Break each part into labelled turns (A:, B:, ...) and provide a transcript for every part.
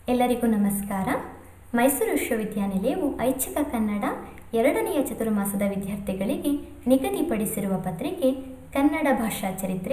A: ಎಲ್ಲರಿಗೂ ನಮಸ್ಕಾರ. ಮೈಸೂರು ವಿಶ್ವವಿದ್ಯಾನಿಲಯವು ಐಚ್ಛಿಕ ಕನ್ನಡ 2ನೇ ಚತುರ್ಮಾಸದ ವಿದ್ಯಾರ್ಥಿಗಳಿಗೆ ನಿಗದಿಪಡಿಸಿರುವ ಪತ್ರಿಕೆ ಕನ್ನಡ ಭಾಷಾ ಚರಿತ್ರೆ.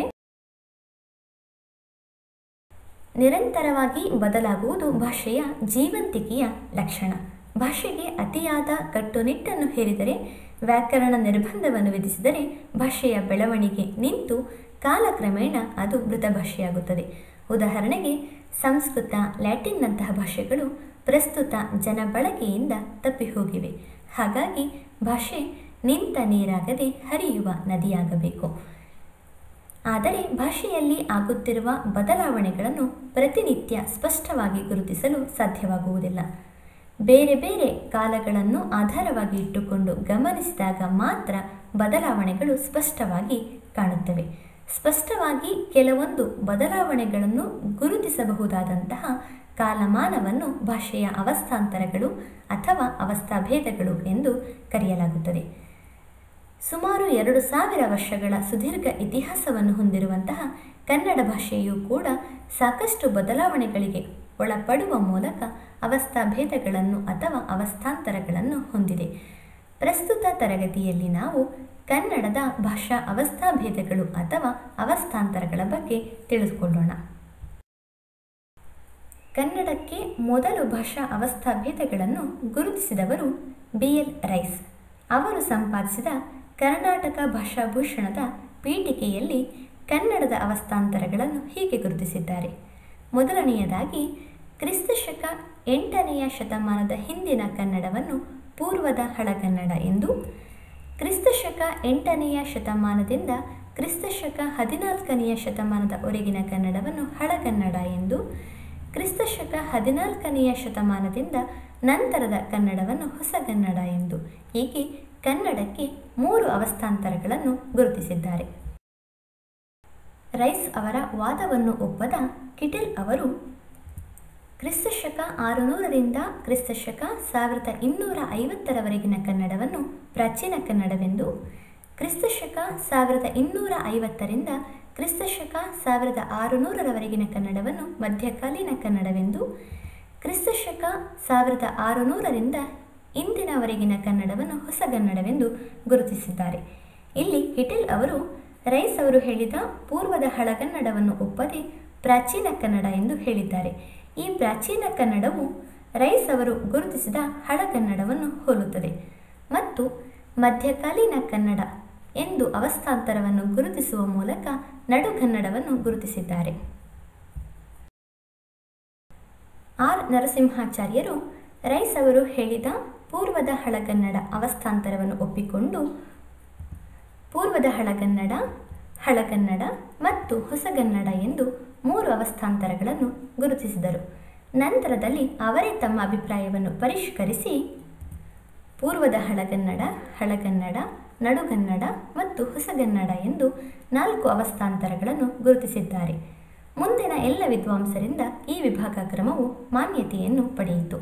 A: ನಿರಂತರವಾಗಿ ಬದಲಾಗುವುದು ಭಾಷೆಯ ಜೀವಂತಿಕೆಯ ಲಕ್ಷಣ. ಭಾಷೆಗೆ ಅತಿಯಾದ ಕಟ್ಟುನಿಟ್ಟನ್ನು ಹೇರಿದರೆ, ವ್ಯಾಕರಣ ನಿರ್ಬಂಧವನ್ನು ವಿಧಿಸಿದರೆ ಭಾಷೆಯ ಬೆಳವಣಿಗೆ ನಿಂತು ಕಾಲಕ್ರಮೇಣ ಅದು ಮೃತ ಭಾಷೆಯಾಗುತ್ತದೆ. ಉದಾಹರಣೆಗೆ, ಸಂಸ್ಕೃತ, ಲ್ಯಾಟಿನ್ನಂತಹ ಭಾಷೆಗಳು ಪ್ರಸ್ತುತ ಜನಬಳಕೆಯಿಂದ ತಪ್ಪಿಹೋಗಿವೆ. ಹಾಗಾಗಿ ಭಾಷೆ ನಿಂತ ನೀರಾಗದೆ ಹರಿಯುವ ನದಿಯಾಗಬೇಕು. ಆದರೆ ಭಾಷೆಯಲ್ಲಿ ಆಗುತ್ತಿರುವ ಬದಲಾವಣೆಗಳನ್ನು ಪ್ರತಿನಿತ್ಯ ಸ್ಪಷ್ಟವಾಗಿ ಗುರುತಿಸಲು ಸಾಧ್ಯವಾಗುವುದಿಲ್ಲ. ಬೇರೆ ಬೇರೆ ಕಾಲಗಳನ್ನು ಆಧಾರವಾಗಿ ಇಟ್ಟುಕೊಂಡು ಗಮನಿಸಿದಾಗ ಮಾತ್ರ ಬದಲಾವಣೆಗಳು ಸ್ಪಷ್ಟವಾಗಿ ಕಾಣುತ್ತವೆ. ಸ್ಪಷ್ಟವಾಗಿ ಕೆಲವೊಂದು ಬದಲಾವಣೆಗಳನ್ನು ಗುರುತಿಸಬಹುದಾದಂತಹ ಕಾಲಮಾನವನ್ನು ಭಾಷೆಯ ಅವಸ್ಥಾಂತರಗಳು ಅಥವಾ ಅವಸ್ಥಾಭೇದಗಳು ಎಂದು ಕರೆಯಲಾಗುತ್ತದೆ. ಸುಮಾರು 2000 ವರ್ಷಗಳ ಸುದೀರ್ಘ ಇತಿಹಾಸವನ್ನು ಹೊಂದಿರುವಂತಹ ಕನ್ನಡ ಭಾಷೆಯೂ ಕೂಡ ಸಾಕಷ್ಟು ಬದಲಾವಣೆಗಳಿಗೆ ಒಳಪಡುವ ಮೂಲಕ ಅವಸ್ಥಾಭೇದಗಳನ್ನು ಅಥವಾ ಅವಸ್ಥಾಂತರಗಳನ್ನು ಹೊಂದಿದೆ. ಪ್ರಸ್ತುತ ತರಗತಿಯಲ್ಲಿ ನಾವು ಕನ್ನಡದ ಭಾಷಾ ಅವಸ್ಥಾಭೇದಗಳು ಅಥವಾ ಅವಸ್ಥಾಂತರಗಳ ಬಗ್ಗೆ ತಿಳಿದುಕೊಳ್ಳೋಣ. ಕನ್ನಡಕ್ಕೆ ಮೊದಲು ಭಾಷಾ ಅವಸ್ಥಾಭೇದಗಳನ್ನು ಗುರುತಿಸಿದವರು BL ರೈಸ್. ಅವರು ಸಂಪಾದಿಸಿದ ಕರ್ನಾಟಕ ಭಾಷಾಭೂಷಣದ ಪೀಠಿಕೆಯಲ್ಲಿ ಕನ್ನಡದ ಅವಸ್ಥಾಂತರಗಳನ್ನು ಹೀಗೆ ಗುರುತಿಸಿದ್ದಾರೆ. ಮೊದಲನೆಯದಾಗಿ, ಕ್ರಿಸ್ತಶಕ 8ನೇ ಶತಮಾನದ ಹಿಂದಿನ ಕನ್ನಡವನ್ನು ಪೂರ್ವದ ಹಳಗನ್ನಡ ಎಂದು, ಕ್ರಿಸ್ತಶಕ 8ನೇ ಶತಮಾನದಿಂದ ಕ್ರಿಸ್ತಶಕ 14ನೇ ಶತಮಾನದವರೆಗಿನ ಕನ್ನಡವನ್ನು ಹಳಗನ್ನಡ ಎಂದು, ಕ್ರಿಸ್ತಶಕ 14ನೇ ಶತಮಾನದಿಂದ ನಂತರದ ಕನ್ನಡವನ್ನು ಹೊಸಗನ್ನಡ ಎಂದು, ಹೀಗೆ ಕನ್ನಡಕ್ಕೆ 3 ಅವಸ್ಥಾಂತರಗಳನ್ನು ಗುರುತಿಸಿದ್ದಾರೆ. ರೈಸ್ ಅವರ ವಾದವನ್ನು ಒಪ್ಪದ ಕಿಟೆಲ್ ಅವರು ಕ್ರಿಸ್ತಶಕ 600ರಿಂದ ಕ್ರಿಸ್ತಶಕ 1250ರವರೆಗಿನ ಕನ್ನಡವನ್ನು ಪ್ರಾಚೀನ ಕನ್ನಡವೆಂದು, ಕ್ರಿಸ್ತಶಕ 1250ರಿಂದ ಕ್ರಿಸ್ತಶಕ 1600ರವರೆಗಿನ ಕನ್ನಡವನ್ನು ಮಧ್ಯಕಾಲೀನ ಕನ್ನಡವೆಂದು, ಕ್ರಿಸ್ತಶಕ 1600ರಿಂದ ಇಂದಿನವರೆಗಿನ ಕನ್ನಡವನ್ನು ಹೊಸಗನ್ನಡವೆಂದು ಗುರುತಿಸಿದ್ದಾರೆ. ಇಲ್ಲಿ ಕಿಟೆಲ್ ಅವರು ರೈಸ್ ಅವರು ಹೇಳಿದ ಪೂರ್ವದ ಹಳಗನ್ನಡವನ್ನು ಒಪ್ಪದೆ ಪ್ರಾಚೀನ ಕನ್ನಡ ಎಂದು ಹೇಳಿದ್ದಾರೆ. ಈ ಪ್ರಾಚೀನ ಕನ್ನಡವು ರೈಸ್ ಅವರು ಗುರುತಿಸಿದ ಹಳಗನ್ನಡವನ್ನು ಹೋಲುತ್ತದೆ ಮತ್ತು ಮಧ್ಯಕಾಲೀನ ಕನ್ನಡ ಎಂದು ಅವಸ್ಥಾಂತರವನ್ನು ಗುರುತಿಸುವ ಮೂಲಕ ನಡುಗನ್ನಡವನ್ನು ಗುರುತಿಸಿದ್ದಾರೆ. R ನರಸಿಂಹಾಚಾರ್ಯರು ರೈಸ್ ಅವರು ಹೇಳಿದ ಪೂರ್ವದ ಹಳಗನ್ನಡ ಅವಸ್ಥಾಂತರವನ್ನು ಒಪ್ಪಿಕೊಂಡು ಪೂರ್ವದ ಹಳಗನ್ನಡ, ಹಳಗನ್ನಡ ಮತ್ತು ಹೊಸಗನ್ನಡ ಎಂದು 3 ಅವಸ್ಥಾಂತರಗಳನ್ನು ಗುರುತಿಸಿದರು. ನಂತರದಲ್ಲಿ ಅವರೇ ತಮ್ಮ ಅಭಿಪ್ರಾಯವನ್ನು ಪರಿಷ್ಕರಿಸಿ ಪೂರ್ವದ ಹಳಗನ್ನಡ, ಹಳಗನ್ನಡ, ನಡುಗನ್ನಡ ಮತ್ತು ಹೊಸಗನ್ನಡ ಎಂದು 4 ಅವಸ್ಥಾಂತರಗಳನ್ನು ಗುರುತಿಸಿದ್ದಾರೆ. ಮುಂದಿನ ಎಲ್ಲ ವಿದ್ವಾಂಸರಿಂದ ಈ ವಿಭಾಗ ಕ್ರಮವು ಮಾನ್ಯತೆಯನ್ನು ಪಡೆಯಿತು.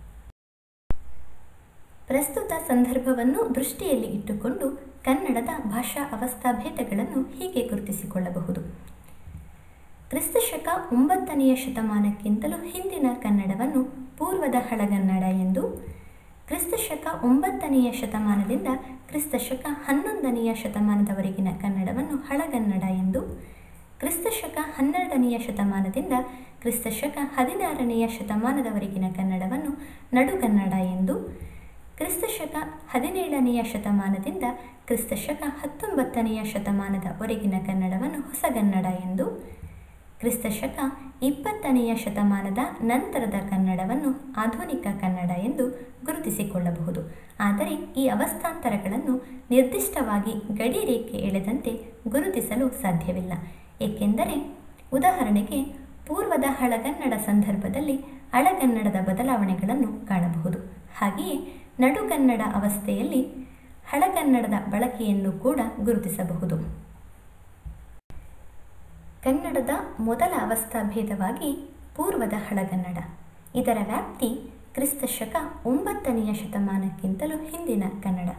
A: ಪ್ರಸ್ತುತ ಸಂದರ್ಭವನ್ನು ದೃಷ್ಟಿಯಲ್ಲಿ ಇಟ್ಟುಕೊಂಡು ಕನ್ನಡದ ಭಾಷಾ ಅವಸ್ಥಾಭೇದಗಳನ್ನು ಹೀಗೆ ಗುರುತಿಸಿಕೊಳ್ಳಬಹುದು. ಕ್ರಿಸ್ತಶಕ 9ನೇ ಶತಮಾನಕ್ಕಿಂತಲೂ ಹಿಂದಿನ ಕನ್ನಡವನ್ನು ಪೂರ್ವದ ಹಳಗನ್ನಡ ಎಂದು, ಕ್ರಿಸ್ತಶಕ 9ನೇ ಶತಮಾನದಿಂದ ಕ್ರಿಸ್ತಶಕ 11ನೇ ಶತಮಾನದವರೆಗಿನ ಕನ್ನಡವನ್ನು ಹಳಗನ್ನಡ ಎಂದು, ಕ್ರಿಸ್ತಶಕ 12ನೇ ಶತಮಾನದಿಂದ ಕ್ರಿಸ್ತಶಕ 16ನೇ ಶತಮಾನದವರೆಗಿನ ಕನ್ನಡವನ್ನು ನಡುಗನ್ನಡ ಎಂದು, ಕ್ರಿಸ್ತಶಕ 17ನೇ ಶತಮಾನದಿಂದ ಕ್ರಿಸ್ತಶಕ 19ನೇ ಶತಮಾನದವರೆಗಿನ ಕನ್ನಡವನ್ನು ಹೊಸಗನ್ನಡ ಎಂದು, ಕ್ರಿಸ್ತಶಕ 20ನೇ ಶತಮಾನದ ನಂತರದ ಕನ್ನಡವನ್ನು ಆಧುನಿಕ ಕನ್ನಡ ಎಂದು ಗುರುತಿಸಿಕೊಳ್ಳಬಹುದು. ಆದರೆ ಈ ಅವಸ್ಥಾಂತರಗಳನ್ನು ನಿರ್ದಿಷ್ಟವಾಗಿ ಗಡಿ ರೇಖೆ ಎಳೆದಂತೆ ಗುರುತಿಸಲು ಸಾಧ್ಯವಿಲ್ಲ. ಏಕೆಂದರೆ ಉದಾಹರಣೆಗೆ, ಪೂರ್ವದ ಹಳಗನ್ನಡ ಸಂದರ್ಭದಲ್ಲಿ ಹಳಗನ್ನಡದ ಬದಲಾವಣೆಗಳನ್ನು ಕಾಣಬಹುದು. ಹಾಗೆಯೇ ನಡುಗನ್ನಡ ಅವಸ್ಥೆಯಲ್ಲಿ ಹಳಗನ್ನಡದ ಬಳಕೆಯನ್ನು ಕೂಡ ಗುರುತಿಸಬಹುದು. ಕನ್ನಡದ ಮೊದಲ ಅವಸ್ಥಾಭೇದವಾಗಿ ಪೂರ್ವದ ಹಳಗನ್ನಡ. ಇದರ ವ್ಯಾಪ್ತಿ ಕ್ರಿಸ್ತಶಕ 9ನೇ ಶತಮಾನಕ್ಕಿಂತಲೂ ಹಿಂದಿನ ಕನ್ನಡ.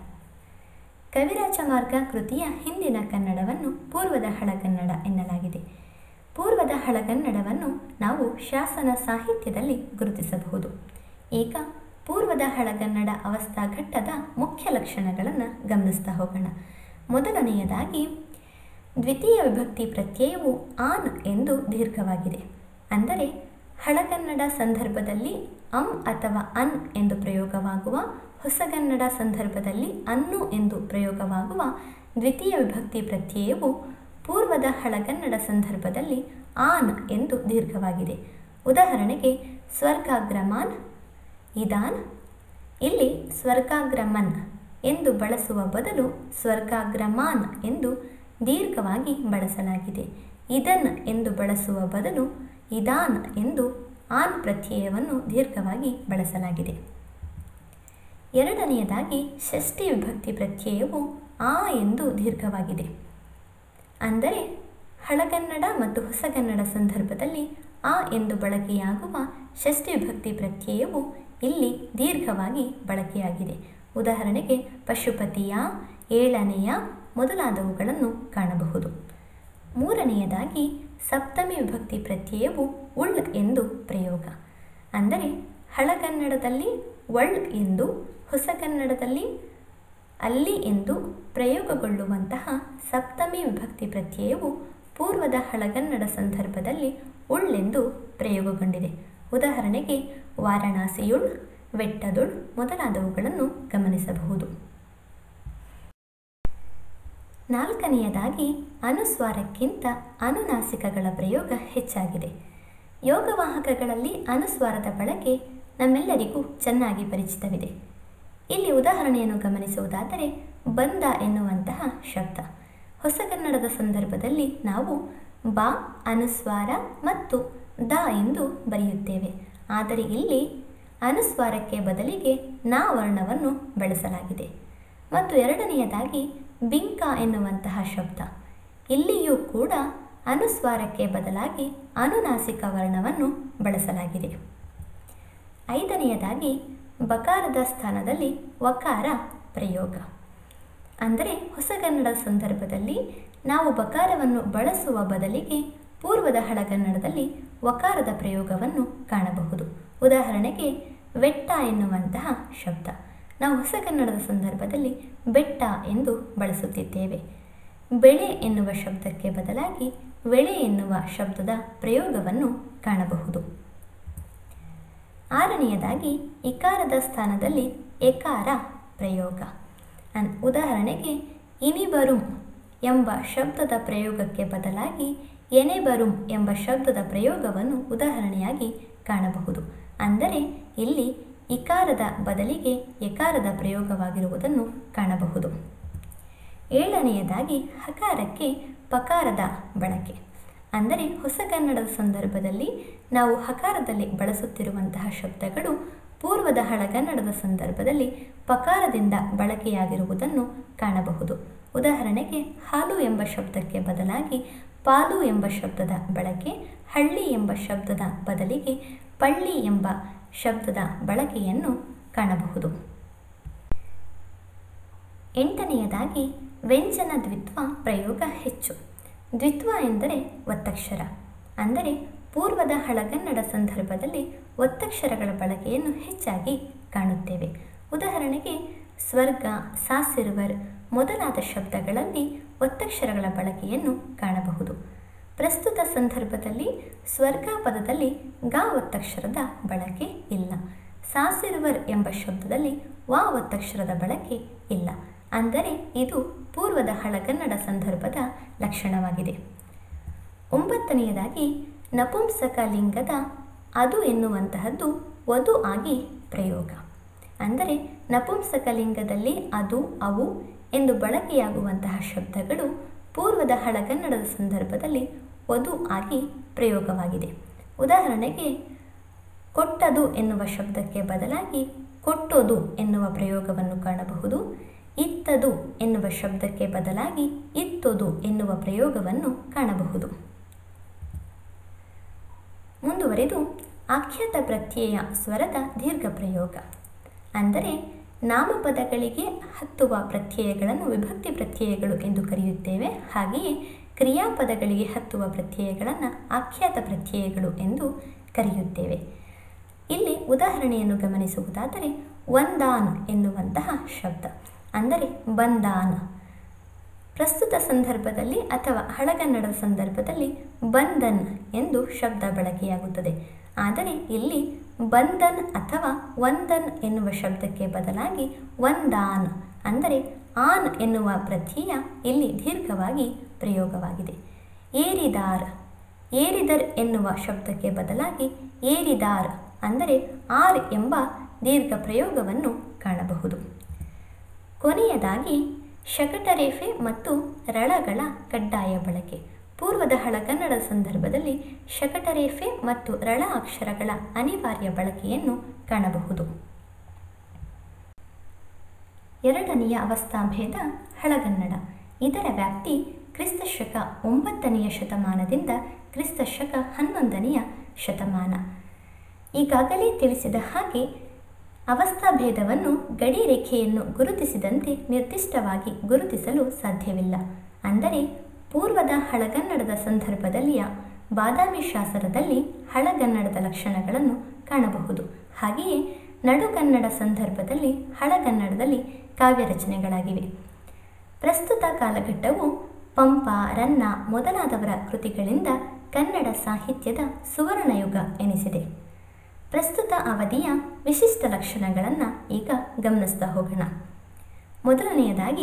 A: ಕವಿರಾಜ ಮಾರ್ಗ ಕೃತಿಯ ಹಿಂದಿನ ಕನ್ನಡವನ್ನು ಪೂರ್ವದ ಹಳಗನ್ನಡ ಎನ್ನಲಾಗಿದೆ. ಪೂರ್ವದ ಹಳಗನ್ನಡವನ್ನು ನಾವು ಶಾಸನ ಸಾಹಿತ್ಯದಲ್ಲಿ ಗುರುತಿಸಬಹುದು. ಈಗ ಪೂರ್ವದ ಹಳಗನ್ನಡ ಅವಸ್ಥಾಘಟ್ಟದ ಮುಖ್ಯ ಲಕ್ಷಣಗಳನ್ನು ಗಮನಿಸ್ತಾ ಹೋಗೋಣ. ಮೊದಲನೆಯದಾಗಿ ದ್ವಿತೀಯ ವಿಭಕ್ತಿ ಪ್ರತ್ಯಯವು ಆನ್ ಎಂದು ದೀರ್ಘವಾಗಿದೆ. ಅಂದರೆ ಹಳಗನ್ನಡ ಸಂದರ್ಭದಲ್ಲಿ ಅಥವಾ ಅನ್ ಎಂದು ಪ್ರಯೋಗವಾಗುವ, ಹೊಸಗನ್ನಡ ಸಂದರ್ಭದಲ್ಲಿ ಅನ್ನು ಎಂದು ಪ್ರಯೋಗವಾಗುವ ದ್ವಿತೀಯ ವಿಭಕ್ತಿ ಪ್ರತ್ಯಯವು ಪೂರ್ವದ ಹಳಗನ್ನಡ ಸಂದರ್ಭದಲ್ಲಿ ಆನ್ ಎಂದು ದೀರ್ಘವಾಗಿದೆ. ಉದಾಹರಣೆಗೆ ಸ್ವರ್ಗಾಗ್ರಮಾನ್, ಇದಾನ್. ಇಲ್ಲಿ ಸ್ವರ್ಗಾಗ್ರಮನ್ ಎಂದು ಬಳಸುವ ಬದಲು ಸ್ವರ್ಗಾಗ್ರಮಾನ್ ಎಂದು ದೀರ್ಘವಾಗಿ ಬಳಸಲಾಗಿದೆ. ಇದನ್ ಎಂದು ಬಳಸುವ ಬದಲು ಇದಾನ್ ಎಂದು ಆನ್ ಪ್ರತ್ಯಯವನ್ನು ದೀರ್ಘವಾಗಿ ಬಳಸಲಾಗಿದೆ. ಎರಡನೆಯದಾಗಿ ಷಷ್ಠಿ ವಿಭಕ್ತಿ ಪ್ರತ್ಯಯವು ಆ ಎಂದು ದೀರ್ಘವಾಗಿದೆ. ಅಂದರೆ ಹಳಗನ್ನಡ ಮತ್ತು ಹೊಸಗನ್ನಡ ಸಂದರ್ಭದಲ್ಲಿ ಆ ಎಂದು ಬಳಕೆಯಾಗುವ ಷಷ್ಠಿ ವಿಭಕ್ತಿ ಪ್ರತ್ಯಯವು ಇಲ್ಲಿ ದೀರ್ಘವಾಗಿ ಬಳಕೆಯಾಗಿದೆ. ಉದಾಹರಣೆಗೆ ಪಶುಪತಿಯ, ಏಳನೆಯ ಮೊದಲಾದವುಗಳನ್ನು ಕಾಣಬಹುದು. ಮೂರನೆಯದಾಗಿ ಸಪ್ತಮಿ ವಿಭಕ್ತಿ ಪ್ರತ್ಯಯವು ಉಳ್ ಎಂದು ಪ್ರಯೋಗ. ಅಂದರೆ ಹಳಗನ್ನಡದಲ್ಲಿ ಒಳ್ ಎಂದು, ಹೊಸಗನ್ನಡದಲ್ಲಿ ಅಲ್ಲಿ ಎಂದು ಪ್ರಯೋಗಗೊಳ್ಳುವಂತಹ ಸಪ್ತಮಿ ವಿಭಕ್ತಿ ಪ್ರತ್ಯಯವು ಪೂರ್ವದ ಹಳಗನ್ನಡ ಸಂದರ್ಭದಲ್ಲಿ ಉಳ್ಳೆಂದು ಪ್ರಯೋಗಗೊಂಡಿದೆ. ಉದಾಹರಣೆಗೆ ವಾರಣಾಸಿಯುಳ್, ವೆಟ್ಟದುಳ್ ಮೊದಲಾದವುಗಳನ್ನು ಗಮನಿಸಬಹುದು. ನಾಲ್ಕನೆಯದಾಗಿ ಅನುಸ್ವಾರಕ್ಕಿಂತ ಅನುನಾಸಿಕಗಳ ಪ್ರಯೋಗ ಹೆಚ್ಚಾಗಿದೆ. ಯೋಗವಾಹಕಗಳಲ್ಲಿ ಅನುಸ್ವಾರದ ಬಳಕೆ ನಮ್ಮೆಲ್ಲರಿಗೂ ಚೆನ್ನಾಗಿ ಪರಿಚಿತವಿದೆ. ಇಲ್ಲಿ ಉದಾಹರಣೆಯನ್ನು ಗಮನಿಸುವುದಾದರೆ ಬಂದ ಎನ್ನುವಂತಹ ಶಬ್ದ. ಹೊಸಗನ್ನಡದ ಸಂದರ್ಭದಲ್ಲಿ ನಾವು ಬ ಅನುಸ್ವಾರ ಮತ್ತು ದ ಎಂದು ಬರೆಯುತ್ತೇವೆ. ಆದರೆ ಇಲ್ಲಿ ಅನುಸ್ವಾರಕ್ಕೆ ಬದಲಿಗೆ ನ ವರ್ಣವನ್ನು ಬಳಸಲಾಗಿದೆ. ಮತ್ತು ಎರಡನೆಯದಾಗಿ ಬಿಂಕ ಎನ್ನುವಂತಹ ಶಬ್ದ. ಇಲ್ಲಿಯೂ ಕೂಡ ಅನುಸ್ವಾರಕ್ಕೆ ಬದಲಾಗಿ ಅನುನಾಸಿಕ ವರ್ಣವನ್ನು ಬಳಸಲಾಗಿದೆ. ಐದನೆಯದಾಗಿ ಬಕಾರದ ಸ್ಥಾನದಲ್ಲಿ ವಕಾರ ಪ್ರಯೋಗ. ಅಂದರೆ ಹೊಸಗನ್ನಡ ಸಂದರ್ಭದಲ್ಲಿ ನಾವು ಬಕಾರವನ್ನು ಬಳಸುವ ಬದಲಿಗೆ ಪೂರ್ವದ ಹಳಗನ್ನಡದಲ್ಲಿ ವಕಾರದ ಪ್ರಯೋಗವನ್ನು ಕಾಣಬಹುದು. ಉದಾಹರಣೆಗೆ ವೆಟ್ಟ ಎನ್ನುವಂತಹ ಶಬ್ದ ನಾವು ಹೊಸಗನ್ನಡದ ಸಂದರ್ಭದಲ್ಲಿ ಬೆಟ್ಟ ಎಂದು ಬಳಸುತ್ತಿದ್ದೇವೆ. ಬೆಳೆ ಎನ್ನುವ ಶಬ್ದಕ್ಕೆ ಬದಲಾಗಿ ವೆಳೆ ಎನ್ನುವ ಶಬ್ದದ ಪ್ರಯೋಗವನ್ನು ಕಾಣಬಹುದು. ಆರನೆಯದಾಗಿ ಇಕಾರದ ಸ್ಥಾನದಲ್ಲಿ ಎಕಾರ ಪ್ರಯೋಗ. ಉದಾಹರಣೆಗೆ ಇನಿಬರುಂ ಎಂಬ ಶಬ್ದದ ಪ್ರಯೋಗಕ್ಕೆ ಬದಲಾಗಿ ಎನೆಬರುಂ ಎಂಬ ಶಬ್ದದ ಪ್ರಯೋಗವನ್ನು ಉದಾಹರಣೆಯಾಗಿ ಕಾಣಬಹುದು. ಅಂದರೆ ಇಲ್ಲಿ ಇಕಾರದ ಬದಲಿಗೆ ಎಕಾರದ ಪ್ರಯೋಗವಾಗಿರುವುದನ್ನು ಕಾಣಬಹುದು. ಏಳನೆಯದಾಗಿ ಹಕಾರಕ್ಕೆ ಪಕಾರದ ಬಳಕೆ. ಅಂದರೆ ಹೊಸಗನ್ನಡದ ಸಂದರ್ಭದಲ್ಲಿ ನಾವು ಹಕಾರದಲ್ಲಿ ಬಳಸುತ್ತಿರುವಂತಹ ಶಬ್ದಗಳು ಪೂರ್ವದ ಹಳಗನ್ನಡದ ಸಂದರ್ಭದಲ್ಲಿ ಪಕಾರದಿಂದ ಬಳಕೆಯಾಗಿರುವುದನ್ನು ಕಾಣಬಹುದು. ಉದಾಹರಣೆಗೆ ಹಾಲು ಎಂಬ ಶಬ್ದಕ್ಕೆ ಬದಲಾಗಿ ಪಾಲು ಎಂಬ ಶಬ್ದದ ಬಳಕೆ, ಹಳ್ಳಿ ಎಂಬ ಶಬ್ದದ ಬದಲಿಗೆ ಪಳ್ಳಿ ಎಂಬ ಶಬ್ದದ ಬಳಕೆಯನ್ನು ಕಾಣಬಹುದು. ಎಂಟನೆಯದಾಗಿ ವ್ಯಂಜನ ದ್ವಿತ್ವ ಪ್ರಯೋಗ ಹೆಚ್ಚು. ದ್ವಿತ್ವ ಎಂದರೆ ಒತ್ತಕ್ಷರ. ಅಂದರೆ ಪೂರ್ವದ ಹಳಗನ್ನಡ ಸಂದರ್ಭದಲ್ಲಿ ಒತ್ತಕ್ಷರಗಳ ಬಳಕೆಯನ್ನು ಹೆಚ್ಚಾಗಿ ಕಾಣುತ್ತೇವೆ. ಉದಾಹರಣೆಗೆ ಸ್ವರ್ಗ, ಸಾಸಿರುವರ್ ಮೊದಲಾದ ಶಬ್ದಗಳಲ್ಲಿ ಒತ್ತಕ್ಷರಗಳ ಬಳಕೆಯನ್ನು ಕಾಣಬಹುದು. ಪ್ರಸ್ತುತ ಸಂದರ್ಭದಲ್ಲಿ ಸ್ವರ್ಗ ಪದದಲ್ಲಿ ಗ ಒತ್ತಕ್ಷರದ ಬಳಕೆ ಇಲ್ಲ. ಸಾಸಿರುವರ್ ಎಂಬ ಶಬ್ದದಲ್ಲಿ ವ ಒತ್ತಕ್ಷರದ ಬಳಕೆ ಇಲ್ಲ. ಅಂದರೆ ಇದು ಪೂರ್ವದ ಹಳಗನ್ನಡ ಸಂದರ್ಭದ ಲಕ್ಷಣವಾಗಿದೆ. ಒಂಬತ್ತನೆಯದಾಗಿ ನಪುಂಸಕ ಲಿಂಗದ ಅದು ಎನ್ನುವಂತಹದ್ದು ವಧು ಆಗಿ ಪ್ರಯೋಗ. ಅಂದರೆ ನಪುಂಸಕ ಲಿಂಗದಲ್ಲಿ ಅದು, ಅವು ಎಂದು ಬಳಕೆಯಾಗುವಂತಹ ಶಬ್ದಗಳು ಪೂರ್ವದ ಹಳಗನ್ನಡದ ಸಂದರ್ಭದಲ್ಲಿ ವಧು ಆಗಿ ಪ್ರಯೋಗವಾಗಿದೆ. ಉದಾಹರಣೆಗೆ ಕೊಟ್ಟದು ಎನ್ನುವ ಶಬ್ದಕ್ಕೆ ಬದಲಾಗಿ ಕೊಟ್ಟೋದು ಎನ್ನುವ ಪ್ರಯೋಗವನ್ನು ಕಾಣಬಹುದು. ಇತ್ತದು ಎನ್ನುವ ಶಬ್ದಕ್ಕೆ ಬದಲಾಗಿ ಇತ್ತೋದು ಎನ್ನುವ ಪ್ರಯೋಗವನ್ನು ಕಾಣಬಹುದು. ಮುಂದುವರೆದು ಆಖ್ಯಾತ ಪ್ರತ್ಯಯ ಸ್ವರದ ದೀರ್ಘ ಪ್ರಯೋಗ. ಅಂದರೆ ನಾಮಪದಗಳಿಗೆ ಹತ್ತುವ ಪ್ರತ್ಯಯಗಳನ್ನು ವಿಭಕ್ತಿ ಪ್ರತ್ಯಯಗಳು ಎಂದು ಕರೆಯುತ್ತೇವೆ. ಹಾಗೆಯೇ ಕ್ರಿಯಾಪದಗಳಿಗೆ ಹತ್ತುವ ಪ್ರತ್ಯಯಗಳನ್ನು ಆಖ್ಯಾತ ಪ್ರತ್ಯಯಗಳು ಎಂದು ಕರೆಯುತ್ತೇವೆ. ಇಲ್ಲಿ ಉದಾಹರಣೆಯನ್ನು ಗಮನಿಸುವುದಾದರೆ ವಂದಾನ್ ಎನ್ನುವಂತಹ ಶಬ್ದ, ಅಂದರೆ ಬಂದಾನ್. ಪ್ರಸ್ತುತ ಸಂದರ್ಭದಲ್ಲಿ ಅಥವಾ ಹಳಗನ್ನಡದ ಸಂದರ್ಭದಲ್ಲಿ ಬಂಧನ್ ಎಂದು ಶಬ್ದ ಬಳಕೆಯಾಗುತ್ತದೆ. ಆದರೆ ಇಲ್ಲಿ ಬಂಧನ್ ಅಥವಾ ವಂದನ್ ಎನ್ನುವ ಶಬ್ದಕ್ಕೆ ಬದಲಾಗಿ ವಂದಾನ್, ಅಂದರೆ ಆನ್ ಎನ್ನುವ ಪ್ರತ್ಯಯ ಇಲ್ಲಿ ದೀರ್ಘವಾಗಿ ಪ್ರಯೋಗವಾಗಿದೆ. ಏರಿದಾರ್, ಏರಿದರ್ ಎನ್ನುವ ಶಬ್ದಕ್ಕೆ ಬದಲಾಗಿ ಏರಿದಾರ್, ಅಂದರೆ ಆರ್ ಎಂಬ ದೀರ್ಘ ಪ್ರಯೋಗವನ್ನು ಕಾಣಬಹುದು. ಕೊನೆಯದಾಗಿ ಶಕಟರೇಫೆ ಮತ್ತು ರಳಗಳ ಕಡ್ಡಾಯ ಬಳಕೆ. ಪೂರ್ವದ ಹಳಗನ್ನಡದ ಸಂದರ್ಭದಲ್ಲಿ ಶಕಟರೇಫೆ ಮತ್ತು ರಳ ಅಕ್ಷರಗಳ ಅನಿವಾರ್ಯ ಬಳಕೆಯನ್ನು ಕಾಣಬಹುದು. ಎರಡನೆಯ ಅವಸ್ಥಾಭೇದ ಹಳಗನ್ನಡ. ಇದರ ವ್ಯಾಪ್ತಿ ಕ್ರಿಸ್ತಶಕ 9ನೇ ಶತಮಾನದಿಂದ ಕ್ರಿಸ್ತಶಕ 11ನೇ ಶತಮಾನ. ಈಗಾಗಲೇ ತಿಳಿಸಿದ ಹಾಗೆ ಅವಸ್ಥಾಭೇದವನ್ನು ಗಡಿ ರೇಖೆಯನ್ನು ಗುರುತಿಸಿದಂತೆ ನಿರ್ದಿಷ್ಟವಾಗಿ ಗುರುತಿಸಲು ಸಾಧ್ಯವಿಲ್ಲ. ಅಂದರೆ ಪೂರ್ವದ ಹಳಗನ್ನಡದ ಸಂದರ್ಭದಲ್ಲಿಯ ಬಾದಾಮಿ ಶಾಸನದಲ್ಲಿ ಹಳಗನ್ನಡದ ಲಕ್ಷಣಗಳನ್ನು ಕಾಣಬಹುದು. ಹಾಗೆಯೇ ನಡುಗನ್ನಡ ಸಂದರ್ಭದಲ್ಲಿ ಹಳಗನ್ನಡದಲ್ಲಿ ಕಾವ್ಯ ರಚನೆಗಳಾಗಿವೆ. ಪ್ರಸ್ತುತ ಕಾಲಘಟ್ಟವು ಪಂಪ, ರನ್ನ ಮೊದಲಾದವರ ಕೃತಿಗಳಿಂದ ಕನ್ನಡ ಸಾಹಿತ್ಯದ ಸುವರ್ಣಯುಗ ಎನಿಸಿದೆ. ಪ್ರಸ್ತುತ ಅವಧಿಯ ವಿಶಿಷ್ಟ ಲಕ್ಷಣಗಳನ್ನು ಈಗ ಗಮನಿಸ್ತಾ ಹೋಗೋಣ. ಮೊದಲನೆಯದಾಗಿ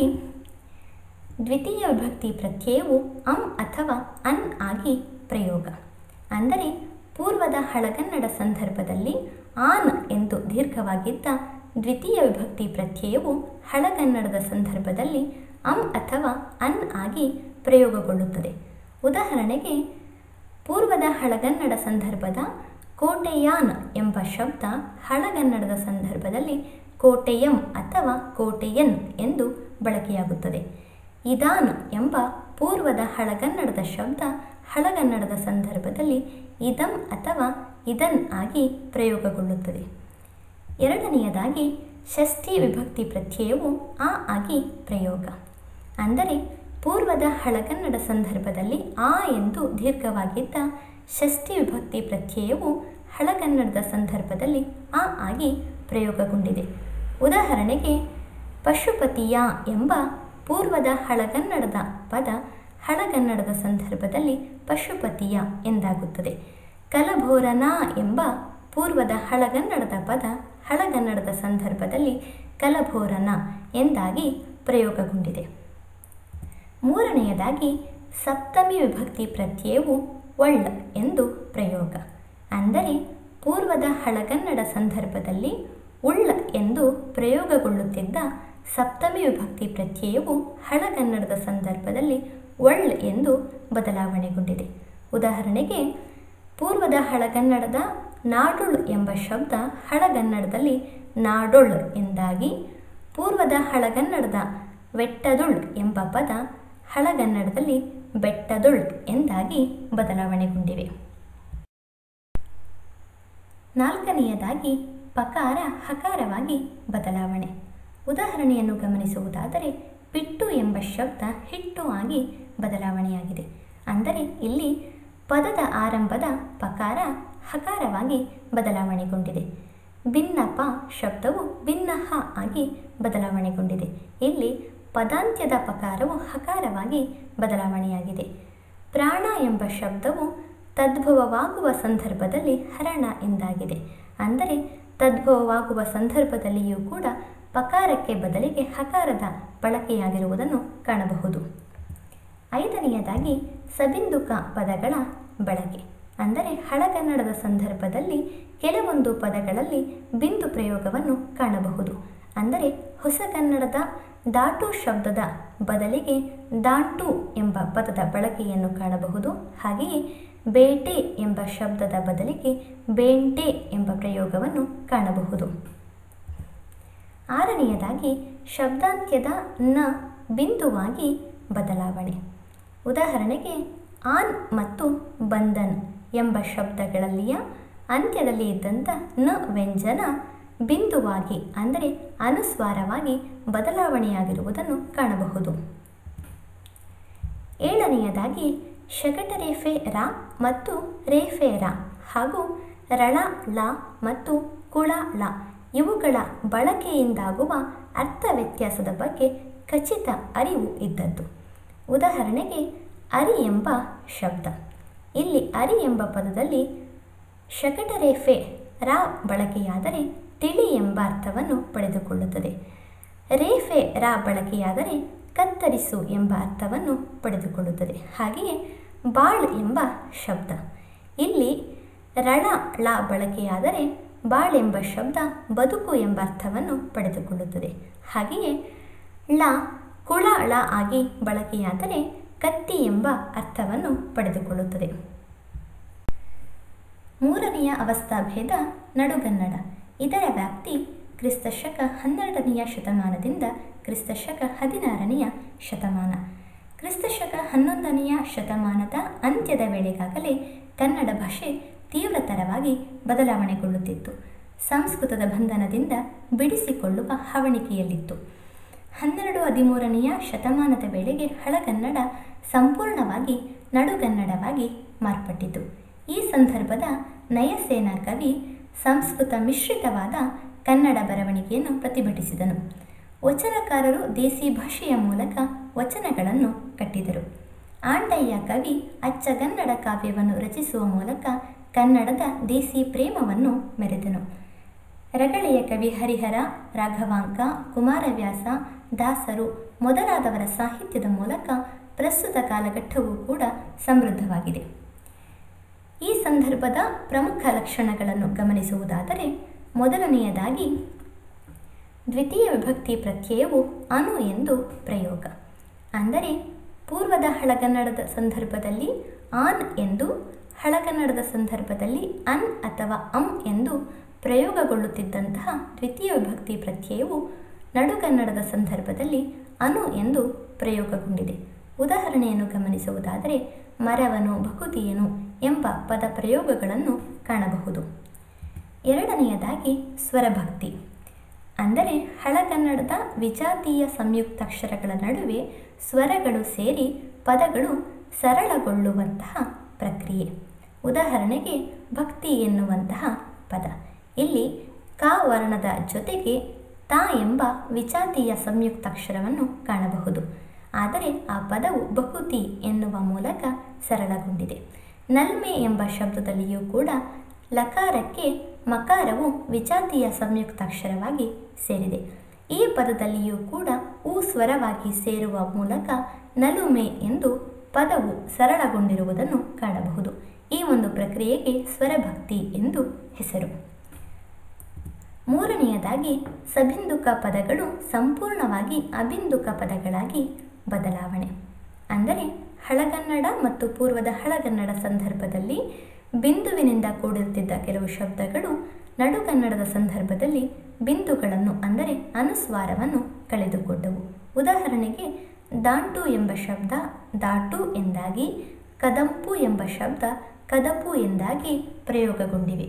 A: ದ್ವಿತೀಯ ವಿಭಕ್ತಿ ಪ್ರತ್ಯಯವು ಅಂ ಅಥವಾ ಅನ್ ಆಗಿ ಪ್ರಯೋಗ. ಅಂದರೆ ಪೂರ್ವದ ಹಳಗನ್ನಡ ಸಂದರ್ಭದಲ್ಲಿ ಆನ್ ಎಂದು ದೀರ್ಘವಾಗಿದ್ದ ದ್ವಿತೀಯ ವಿಭಕ್ತಿ ಪ್ರತ್ಯಯವು ಹಳಗನ್ನಡದ ಸಂದರ್ಭದಲ್ಲಿ ಅಂ ಅಥವಾ ಅನ್ ಆಗಿ ಪ್ರಯೋಗಗೊಳ್ಳುತ್ತದೆ. ಉದಾಹರಣೆಗೆ ಪೂರ್ವದ ಹಳಗನ್ನಡ ಸಂದರ್ಭದ ಕೋಟೆಯಾನ್ ಎಂಬ ಶಬ್ದ ಹಳಗನ್ನಡದ ಸಂದರ್ಭದಲ್ಲಿ ಕೋಟೆಯಂ ಅಥವಾ ಕೋಟೆಯನ್ ಎಂದು ಬಳಕೆಯಾಗುತ್ತದೆ. ಇದಾನ್ ಎಂಬ ಪೂರ್ವದ ಹಳಗನ್ನಡದ ಶಬ್ದ ಹಳಗನ್ನಡದ ಸಂದರ್ಭದಲ್ಲಿ ಇದಂ ಅಥವಾ ಇದನ್ ಆಗಿ ಪ್ರಯೋಗಗೊಳ್ಳುತ್ತದೆ. ಎರಡನೆಯದಾಗಿ ಷಷ್ಠಿ ವಿಭಕ್ತಿ ಪ್ರತ್ಯಯವು ಆ ಆಗಿ ಪ್ರಯೋಗ. ಅಂದರೆ ಪೂರ್ವದ ಹಳಗನ್ನಡ ಸಂದರ್ಭದಲ್ಲಿ ಆ ಎಂದು ದೀರ್ಘವಾಗಿದ್ದ ಷಷ್ಠಿ ವಿಭಕ್ತಿ ಪ್ರತ್ಯಯವು ಹಳಗನ್ನಡದ ಸಂದರ್ಭದಲ್ಲಿ ಆ ಆಗಿ ಪ್ರಯೋಗಗೊಂಡಿದೆ. ಉದಾಹರಣೆಗೆ ಪಶುಪತಿಯ ಎಂಬ ಪೂರ್ವದ ಹಳಗನ್ನಡದ ಪದ ಹಳಗನ್ನಡದ ಸಂದರ್ಭದಲ್ಲಿ ಪಶುಪತಿಯ ಎಂದಾಗುತ್ತದೆ. ಕಲಭೋರನ ಎಂಬ ಪೂರ್ವದ ಹಳಗನ್ನಡದ ಪದ ಹಳಗನ್ನಡದ ಸಂದರ್ಭದಲ್ಲಿ ಕಲಭೋರನ ಎಂದಾಗಿ ಪ್ರಯೋಗಗೊಂಡಿದೆ. ಮೂರನೆಯದಾಗಿ ಸಪ್ತಮಿ ವಿಭಕ್ತಿ ಪ್ರತ್ಯಯವು ಒಳ್ಳ ಎಂದು ಪ್ರಯೋಗ. ಅಂದರೆ ಪೂರ್ವದ ಹಳಗನ್ನಡ ಸಂದರ್ಭದಲ್ಲಿ ಉಳ್ಳ ಎಂದು ಪ್ರಯೋಗಗೊಳ್ಳುತ್ತಿದ್ದ ಸಪ್ತಮಿ ವಿಭಕ್ತಿ ಪ್ರತ್ಯಯವು ಹಳಗನ್ನಡದ ಸಂದರ್ಭದಲ್ಲಿ ಒಳ್ಳ ಎಂದು ಬದಲಾವಣೆಗೊಂಡಿದೆ. ಉದಾಹರಣೆಗೆ ಪೂರ್ವದ ಹಳಗನ್ನಡದ ನಾಡುಳ್ ಎಂಬ ಶಬ್ದ ಹಳಗನ್ನಡದಲ್ಲಿ ನಾಡೊಳ್ ಎಂದಾಗಿ, ಪೂರ್ವದ ಹಳಗನ್ನಡದ ವೆಟ್ಟದುಳ್ ಎಂಬ ಪದ ಹಳಗನ್ನಡದಲ್ಲಿ ಬೆಟ್ಟದುಳ್ ಎಂದಾಗಿ ಬದಲಾವಣೆಗೊಂಡಿವೆ. ನಾಲ್ಕನೆಯದಾಗಿ ಪಕಾರ ಹಕಾರವಾಗಿ ಬದಲಾವಣೆ. ಉದಾಹರಣೆಯನ್ನು ಗಮನಿಸುವುದಾದರೆ ಪಿಟ್ಟು ಎಂಬ ಶಬ್ದ ಹಿಟ್ಟು ಆಗಿ ಬದಲಾವಣೆಯಾಗಿದೆ. ಅಂದರೆ ಇಲ್ಲಿ ಪದದ ಆರಂಭದ ಪಕಾರ ಹಕಾರವಾಗಿ ಬದಲಾವಣೆಗೊಂಡಿದೆ. ಭಿನ್ನಪ ಶಬ್ದವು ಭಿನ್ನಹ ಆಗಿ ಬದಲಾವಣೆಗೊಂಡಿದೆ. ಇಲ್ಲಿ ಪದಾಂತ್ಯದ ಪಕಾರವು ಹಕಾರವಾಗಿ ಬದಲಾವಣೆಯಾಗಿದೆ. ಪ್ರಾಣ ಎಂಬ ಶಬ್ದವು ತದ್ಭವವಾಗುವ ಸಂದರ್ಭದಲ್ಲಿ ಹರಣ ಎಂದಾಗಿದೆ. ಅಂದರೆ ತದ್ಭವವಾಗುವ ಸಂದರ್ಭದಲ್ಲಿಯೂ ಕೂಡ ಪಕಾರಕ್ಕೆ ಬದಲಿಗೆ ಹಕಾರದ ಬಳಕೆಯಾಗಿರುವುದನ್ನು ಕಾಣಬಹುದು. ಐದನೆಯದಾಗಿ ಸಬಿಂದುಕ ಪದಗಳ ಬಳಕೆ. ಅಂದರೆ ಹಳಗನ್ನಡದ ಸಂದರ್ಭದಲ್ಲಿ ಕೆಲವೊಂದು ಪದಗಳಲ್ಲಿ ಬಿಂದು ಪ್ರಯೋಗವನ್ನು ಕಾಣಬಹುದು. ಅಂದರೆ ಹೊಸಗನ್ನಡದ ದಾಟು ಶಬ್ದದ ಬದಲಿಗೆ ದಾಟು ಎಂಬ ಪದದ ಬಳಕೆಯನ್ನು ಕಾಣಬಹುದು. ಹಾಗೆಯೇ ಬೇಟೆ ಎಂಬ ಶಬ್ದದ ಬದಲಿಗೆ ಬೇಂಟೆ ಎಂಬ ಪ್ರಯೋಗವನ್ನು ಕಾಣಬಹುದು. ಆರನೆಯದಾಗಿ ಶಬ್ದಾಂತ್ಯದ ನ ಬಿಂದುವಾಗಿ ಬದಲಾವಣೆ. ಉದಾಹರಣೆಗೆ ಆನ್ ಮತ್ತು ಬಂಧನ್ ಎಂಬ ಶಬ್ದಗಳಲ್ಲಿಯ ಅಂತ್ಯದಲ್ಲಿ ಇದ್ದಂಥ ನ ವ್ಯಂಜನ ಬಿಂದುವಾಗಿ ಅಂದರೆ ಅನುಸ್ವಾರವಾಗಿ ಬದಲಾವಣೆಯಾಗಿರುವುದನ್ನು ಕಾಣಬಹುದು. ಏಳನೆಯದಾಗಿ ಶಕಟರೇಫೆ ರ ಮತ್ತು ರೇಫೆ ರ ಹಾಗೂ ರಳ ಳ ಮತ್ತು ಕುಳ ಳ ಇವುಗಳ ಬಳಕೆಯಿಂದಾಗುವ ಅರ್ಥ ವ್ಯತ್ಯಾಸದ ಬಗ್ಗೆ ಖಚಿತ ಅರಿವು ಇದ್ದದ್ದು. ಉದಾಹರಣೆಗೆ ಅರಿ ಎಂಬ ಶಬ್ದ. ಇಲ್ಲಿ ಅರಿ ಎಂಬ ಪದದಲ್ಲಿ ಶಕಟರೇಫೆ ರ ಬಳಕೆಯಾದರೆ ತಿಳಿ ಎಂಬ ಅರ್ಥವನ್ನು ಪಡೆದುಕೊಳ್ಳುತ್ತದೆ. ರೇಫೆ ರ ಬಳಕೆಯಾದರೆ ಕತ್ತರಿಸು ಎಂಬ ಅರ್ಥವನ್ನು ಪಡೆದುಕೊಳ್ಳುತ್ತದೆ. ಹಾಗೆಯೇ ಬಾಳ್ ಎಂಬ ಶಬ್ದ. ಇಲ್ಲಿ ರಳ ಳ ಬಳಕೆಯಾದರೆ ಬಾಳ್ ಎಂಬ ಶಬ್ದ ಬದುಕು ಎಂಬ ಅರ್ಥವನ್ನು ಪಡೆದುಕೊಳ್ಳುತ್ತದೆ. ಹಾಗೆಯೇ ಳ ಕುಳ ಳ ಆಗಿ ಬಳಕೆಯಾದರೆ ಕತ್ತಿ ಎಂಬ ಅರ್ಥವನ್ನು ಪಡೆದುಕೊಳ್ಳುತ್ತದೆ. ಮೂರನೆಯ ಅವಸ್ಥಾಭೇದ ನಡುಗನ್ನಡ. ಇದರ ವ್ಯಾಪ್ತಿ ಕ್ರಿಸ್ತಶಕ 12ನೆಯ ಶತಮಾನದಿಂದ ಕ್ರಿಸ್ತಶಕ 16ನೆಯ ಶತಮಾನ. ಕ್ರಿಸ್ತಶಕ 11ನೆಯ ಶತಮಾನದ ಅಂತ್ಯದ ವೇಳೆಗಾಗಲೇ ಕನ್ನಡ ಭಾಷೆ ತೀವ್ರತರವಾಗಿ ಬದಲಾವಣೆಗೊಳ್ಳುತ್ತಿತ್ತು. ಸಂಸ್ಕೃತದ ಬಂಧನದಿಂದ ಬಿಡಿಸಿಕೊಳ್ಳುವ ಹವಣಿಕೆಯಲ್ಲಿತ್ತು. 12-13ನೆಯ ಶತಮಾನದ ವೇಳೆಗೆ ಹಳಗನ್ನಡ ಸಂಪೂರ್ಣವಾಗಿ ನಡುಗನ್ನಡವಾಗಿ ಮಾರ್ಪಟ್ಟಿತು. ಈ ಸಂದರ್ಭದ ನಯಸೇನ ಕವಿ ಸಂಸ್ಕೃತ ಮಿಶ್ರಿತವಾದ ಕನ್ನಡ ಬರವಣಿಗೆಯನ್ನು ಪ್ರತಿಭಟಿಸಿದನು. ವಚನಕಾರರು ದೇಸಿ ಭಾಷೆಯ ಮೂಲಕ ವಚನಗಳನ್ನು ಕಟ್ಟಿದರು. ಆಂಡಯ್ಯ ಕವಿ ಅಚ್ಚಗನ್ನಡ ಕಾವ್ಯವನ್ನು ರಚಿಸುವ ಮೂಲಕ ಕನ್ನಡದ ದೇಸಿ ಪ್ರೇಮವನ್ನು ಮೆರೆದನು. ರಗಳೆಯ ಕವಿ ಹರಿಹರ, ರಾಘವಾಂಕ, ಕುಮಾರವ್ಯಾಸ, ದಾಸರು ಮೊದಲಾದವರ ಸಾಹಿತ್ಯದ ಮೂಲಕ ಪ್ರಸ್ತುತ ಕಾಲಘಟ್ಟವೂ ಕೂಡ ಸಮೃದ್ಧವಾಗಿದೆ. ಈ ಸಂದರ್ಭದ ಪ್ರಮುಖ ಲಕ್ಷಣಗಳನ್ನು ಗಮನಿಸುವುದಾದರೆ, ಮೊದಲನೆಯದಾಗಿ ದ್ವಿತೀಯ ವಿಭಕ್ತಿ ಪ್ರತ್ಯಯವು ಅನು ಎಂದು ಪ್ರಯೋಗ. ಅಂದರೆ ಪೂರ್ವದ ಹಳಗನ್ನಡದ ಸಂದರ್ಭದಲ್ಲಿ ಆನ್ ಎಂದು, ಹಳಗನ್ನಡದ ಸಂದರ್ಭದಲ್ಲಿ ಅನ್ ಅಥವಾ ಅಂ ಎಂದು ಪ್ರಯೋಗಗೊಳ್ಳುತ್ತಿದ್ದಂತಹ ದ್ವಿತೀಯ ವಿಭಕ್ತಿ ಪ್ರತ್ಯಯವು ನಡುಗನ್ನಡದ ಸಂದರ್ಭದಲ್ಲಿ ಅನು ಎಂದು ಪ್ರಯೋಗಗೊಂಡಿದೆ. ಉದಾಹರಣೆಯನ್ನು ಗಮನಿಸುವುದಾದರೆ ಮರವನು, ಭಕುತಿಯನು ಎಂಬ ಪದ ಪ್ರಯೋಗಗಳನ್ನು ಕಾಣಬಹುದು. ಎರಡನೆಯದಾಗಿ ಸ್ವರಭಕ್ತಿ. ಅಂದರೆ ಹಳಗನ್ನಡದ ವಿಜಾತೀಯ ಸಂಯುಕ್ತಾಕ್ಷರಗಳ ನಡುವೆ ಸ್ವರಗಳು ಸೇರಿ ಪದಗಳು ಸರಳಗೊಳ್ಳುವಂತಹ ಪ್ರಕ್ರಿಯೆ. ಉದಾಹರಣೆಗೆ ಭಕ್ತಿ ಎನ್ನುವಂತಹ ಪದ. ಇಲ್ಲಿ ಕ ವರ್ಣದ ಜೊತೆಗೆ ತ ಎಂಬ ವಿಜಾತೀಯ ಸಂಯುಕ್ತಾಕ್ಷರವನ್ನು ಕಾಣಬಹುದು. ಆದರೆ ಆ ಪದವು ಬಹುತಿ ಎನ್ನುವ ಮೂಲಕ ಸರಳಗೊಂಡಿದೆ. ನಲ್ಮೆ ಎಂಬ ಶಬ್ದದಲ್ಲಿಯೂ ಕೂಡ ಲಕಾರಕ್ಕೆ ಮಕಾರವು ವಿಜಾತೀಯ ಸಂಯುಕ್ತಾಕ್ಷರವಾಗಿ ಸೇರಿದೆ. ಈ ಪದದಲ್ಲಿಯೂ ಕೂಡ ಉ ಸ್ವರವಾಗಿ ಸೇರುವ ಮೂಲಕ ನಲುಮೆ ಎಂದು ಪದವು ಸರಳಗೊಂಡಿರುವುದನ್ನು ಕಾಣಬಹುದು. ಈ ಒಂದು ಪ್ರಕ್ರಿಯೆಗೆ ಸ್ವರಭಕ್ತಿ ಎಂದು ಹೆಸರು. ಮೂರನೆಯದಾಗಿ ಸಬಿಂದುಕ ಪದಗಳು ಸಂಪೂರ್ಣವಾಗಿ ಅಬಿಂದುಕ ಪದಗಳಾಗಿ ಬದಲಾವಣೆ. ಅಂದರೆ ಹಳಗನ್ನಡ ಮತ್ತು ಪೂರ್ವದ ಹಳಗನ್ನಡ ಸಂದರ್ಭದಲ್ಲಿ ಬಿಂದುವಿನಿಂದ ಕೂಡುತ್ತಿದ್ದ ಕೆಲವು ಶಬ್ದಗಳು ನಡುಗನ್ನಡದ ಸಂದರ್ಭದಲ್ಲಿ ಬಿಂದುಗಳನ್ನು ಅಂದರೆ ಅನುಸ್ವಾರವನ್ನು ಕಳೆದುಕೊಂಡವು. ಉದಾಹರಣೆಗೆ ದಾಂಟು ಎಂಬ ಶಬ್ದ ದಾಟು ಎಂದಾಗಿ, ಕದಂಪು ಎಂಬ ಶಬ್ದ ಕದಪು ಎಂದಾಗಿ ಪ್ರಯೋಗಗೊಂಡಿವೆ.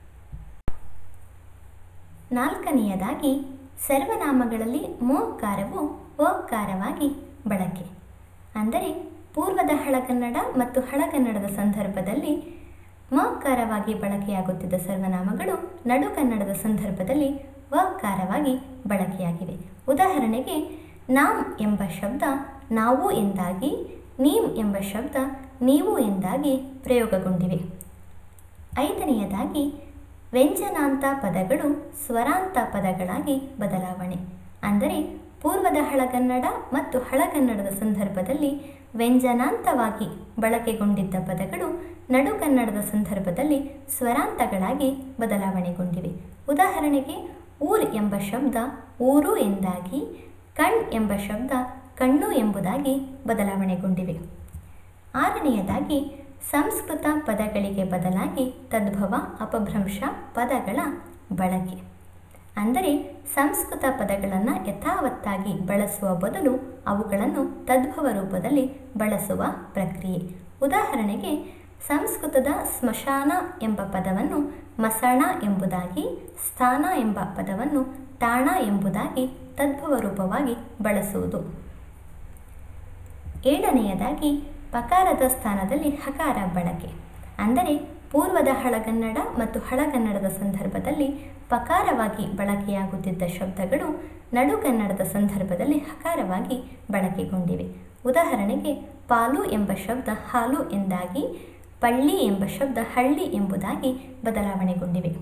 A: ನಾಲ್ಕನೆಯದಾಗಿ ಸರ್ವನಾಮಗಳಲ್ಲಿ ಮೋಕಾರವು ಓಕಾರವಾಗಿ ಬಳಕೆ. ಅಂದರೆ ಪೂರ್ವದ ಹಳಗನ್ನಡ ಮತ್ತು ಹಳಗನ್ನಡದ ಸಂದರ್ಭದಲ್ಲಿ ಮಕಾರವಾಗಿ ಬಳಕೆಯಾಗುತ್ತಿದ್ದ ಸರ್ವನಾಮಗಳು ನಡುಗನ್ನಡದ ಸಂದರ್ಭದಲ್ಲಿ ವಕಾರವಾಗಿ ಬಳಕೆಯಾಗಿವೆ. ಉದಾಹರಣೆಗೆ ನಾಮ್ ಎಂಬ ಶಬ್ದ ನಾವು ಎಂದಾಗಿ, ನೀಮ್ ಎಂಬ ಶಬ್ದ ನೀವು ಎಂದಾಗಿ ಪ್ರಯೋಗಗೊಂಡಿವೆ. ಐದನೆಯದಾಗಿ ವ್ಯಂಜನಾಂತ ಪದಗಳು ಸ್ವರಾಂತ ಪದಗಳಾಗಿ ಬದಲಾವಣೆ. ಅಂದರೆ ಪೂರ್ವದ ಹಳಗನ್ನಡ ಮತ್ತು ಹಳಗನ್ನಡದ ಸಂದರ್ಭದಲ್ಲಿ ವ್ಯಂಜನಾಂತವಾಗಿ ಬಳಕೆಗೊಂಡಿದ್ದ ಪದಗಳು ನಡುಗನ್ನಡದ ಸಂದರ್ಭದಲ್ಲಿ ಸ್ವರಾಂತಗಳಾಗಿ ಬದಲಾವಣೆಗೊಂಡಿವೆ. ಉದಾಹರಣೆಗೆ ಊರ್ ಎಂಬ ಶಬ್ದ ಊರು ಎಂದಾಗಿ, ಕಣ್ ಎಂಬ ಶಬ್ದ ಕಣ್ಣು ಎಂಬುದಾಗಿ ಬದಲಾವಣೆಗೊಂಡಿವೆ. ಆರನೆಯದಾಗಿ ಸಂಸ್ಕೃತ ಪದಗಳಿಗೆ ಬದಲಾಗಿ ತದ್ಭವ ಅಪಭ್ರಂಶ ಪದಗಳ ಬಳಕೆ. ಅಂದರೆ ಸಂಸ್ಕೃತ ಪದಗಳನ್ನು ಯಥಾವತ್ತಾಗಿ ಬಳಸುವ ಬದಲು ಅವುಗಳನ್ನು ತದ್ಭವ ರೂಪದಲ್ಲಿ ಬಳಸುವ ಪ್ರಕ್ರಿಯೆ. ಉದಾಹರಣೆಗೆ ಸಂಸ್ಕೃತದ ಸ್ಮಶಾನ ಎಂಬ ಪದವನ್ನು ಮಸಣ ಎಂಬುದಾಗಿ, ಸ್ಥಾನ ಎಂಬ ಪದವನ್ನು ಟಾಣ ಎಂಬುದಾಗಿ ತದ್ಭವ ರೂಪವಾಗಿ ಬಳಸುವುದು. ಏಳನೆಯದಾಗಿ ಪಕಾರದ ಸ್ಥಾನದಲ್ಲಿ ಹಕಾರ ಬಳಕೆ. ಅಂದರೆ ಪೂರ್ವದ ಹಳಗನ್ನಡ ಮತ್ತು ಹಳಗನ್ನಡದ ಸಂದರ್ಭದಲ್ಲಿ ಪಕಾರವಾಗಿ ಬಳಕೆಯಾಗುತ್ತಿದ್ದ ಶಬ್ದಗಳು ನಡುಗನ್ನಡದ ಸಂದರ್ಭದಲ್ಲಿ ಹಕಾರವಾಗಿ ಬಳಕೆಗೊಂಡಿವೆ. ಉದಾಹರಣೆಗೆ ಪಾಲು ಎಂಬ ಶಬ್ದ ಹಾಲು ಎಂದಾಗಿ, ಪಳ್ಳಿ ಎಂಬ ಶಬ್ದ ಹಳ್ಳಿ ಎಂಬುದಾಗಿ ಬದಲಾವಣೆಗೊಂಡಿವೆ.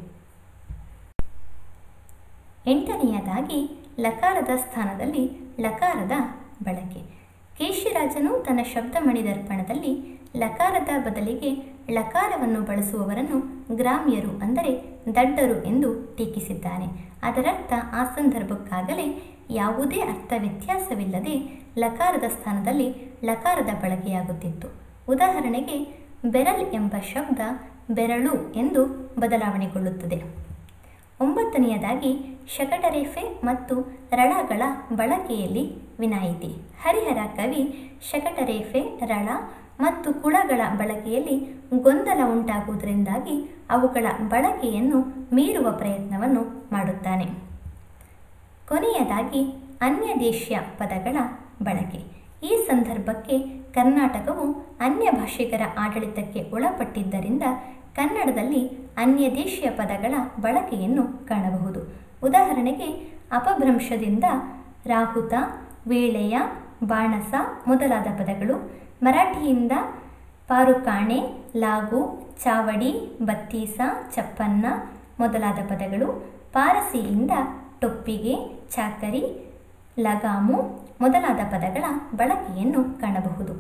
A: ಎಂಟನೆಯದಾಗಿ ಲಕಾರದ ಸ್ಥಾನದಲ್ಲಿ ಲಕಾರದ ಬಳಕೆ. ಕೇಶಿರಾಜನು ತನ್ನ ಶಬ್ದಮಣಿ ದರ್ಪಣದಲ್ಲಿ ಲಕಾರದ ಬದಲಿಗೆ ಲಕಾರವನ್ನು ಬಳಸುವವರನ್ನು ಗ್ರಾಮ್ಯರು ಅಂದರೆ ದಡ್ಡರು ಎಂದು ಟೀಕಿಸಿದ್ದಾನೆ. ಅದರರ್ಥ ಆ ಸಂದರ್ಭಕ್ಕಾಗಲೇ ಯಾವುದೇ ಅರ್ಥ ವ್ಯತ್ಯಾಸವಿಲ್ಲದೆ ಲಕಾರದ ಸ್ಥಾನದಲ್ಲಿ ಲಕಾರದ ಬಳಕೆಯಾಗುತ್ತಿತ್ತು. ಉದಾಹರಣೆಗೆ ಬೆರಲ್ ಎಂಬ ಶಬ್ದ ಬೆರಳು ಎಂದು ಬದಲಾವಣೆಗೊಳ್ಳುತ್ತದೆ. ಒಂಬತ್ತನೆಯದಾಗಿ ಶಕಟರೆಫೆ ಮತ್ತು ರಳಗಳ ಬಳಕೆಯಲ್ಲಿ ವಿನಾಯಿತಿ. ಹರಿಹರ ಕವಿ ಶಕಟರೆಫೆ, ರಳ ಮತ್ತು ಕುಳಗಳ ಬಳಕೆಯಲ್ಲಿ ಗೊಂದಲ ಉಂಟಾಗುವುದರಿಂದಾಗಿ ಅವುಗಳ ಬಳಕೆಯನ್ನು ಮೀರುವ ಪ್ರಯತ್ನವನ್ನು ಮಾಡುತ್ತಾನೆ. ಕೊನೆಯದಾಗಿ ಅನ್ಯದೇಶೀಯ ಪದಗಳ ಬಳಕೆ. ಈ ಸಂದರ್ಭಕ್ಕೆ ಕರ್ನಾಟಕವು ಅನ್ಯ ಭಾಷಿಗರ ಆಡಳಿತಕ್ಕೆ ಒಳಪಟ್ಟಿದ್ದರಿಂದ ಕನ್ನಡದಲ್ಲಿ ಅನ್ಯದೇಶೀಯ ಪದಗಳ ಬಳಕೆಯನ್ನು ಕಾಣಬಹುದು. ಉದಾಹರಣೆಗೆ ಅಪಭ್ರಂಶದಿಂದ ರಾಹುತ, ವೇಳೆಯ, ಬಾಣಸ ಮೊದಲಾದ ಪದಗಳು, ಮರಾಠಿಯಿಂದ ಪಾರುಕಾಣೆ, ಲಾಗು, ಚಾವಡಿ, ಬತ್ತೀಸ, ಚಪ್ಪನ್ನ ಮೊದಲಾದ ಪದಗಳು, ಪಾರಸಿಯಿಂದ ಟೊಪ್ಪಿಗೆ, ಚಾಕರಿ, ಲಗಾಮು ಮೊದಲಾದ ಪದಗಳ ಬಳಕೆಯನ್ನು ಕಾಣಬಹುದು.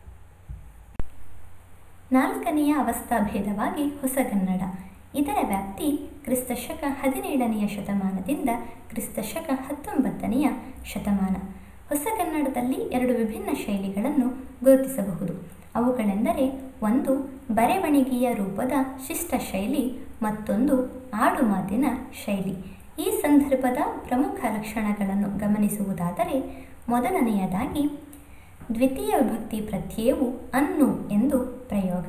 A: ನಾಲ್ಕನೆಯ ಅವಸ್ಥಾಭೇದವಾಗಿ ಹೊಸಗನ್ನಡ. ಇದರ ವ್ಯಾಪ್ತಿ ಕ್ರಿಸ್ತಶಕ 17ನೇ ಶತಮಾನದಿಂದ ಕ್ರಿಸ್ತಶಕ 19ನೇ ಶತಮಾನ. ಹೊಸಗನ್ನಡದಲ್ಲಿ ಎರಡು ವಿಭಿನ್ನ ಶೈಲಿಗಳನ್ನು ಗುರುತಿಸಬಹುದು. ಅವುಗಳೆಂದರೆ ಒಂದು ಬರೆವಣಿಗೆಯ ರೂಪದ ಶಿಷ್ಟ ಶೈಲಿ, ಮತ್ತೊಂದು ಆಡುಮಾತಿನ ಶೈಲಿ. ಈ ಸಂದರ್ಭದ ಪ್ರಮುಖ ಲಕ್ಷಣಗಳನ್ನು ಗಮನಿಸುವುದಾದರೆ, ಮೊದಲನೆಯದಾಗಿ ದ್ವಿತೀಯ ವಿಭಕ್ತಿ ಪ್ರತ್ಯಯವು ಅನ್ನು ಎಂದು ಪ್ರಯೋಗ.